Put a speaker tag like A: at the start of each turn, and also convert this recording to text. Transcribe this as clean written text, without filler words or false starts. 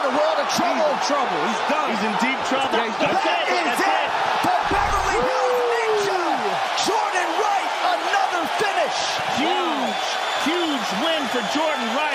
A: in a world of trouble.
B: He's in trouble. He's done.
C: He's in deep trouble.
B: Yeah,
A: That is it. The Beverly Hills Ninja. Jordan Wright, another finish.
C: Huge win for Jordan Wright.